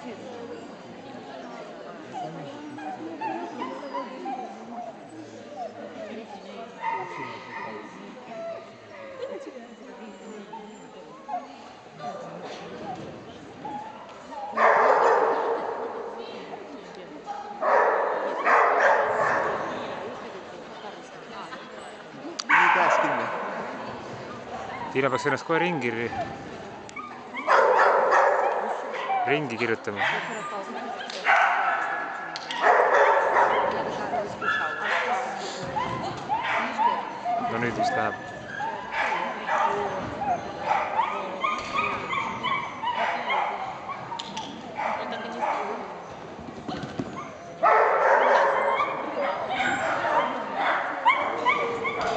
Tiina peaks ennast kohe ringi kirjutama. No nüüd vist läheb.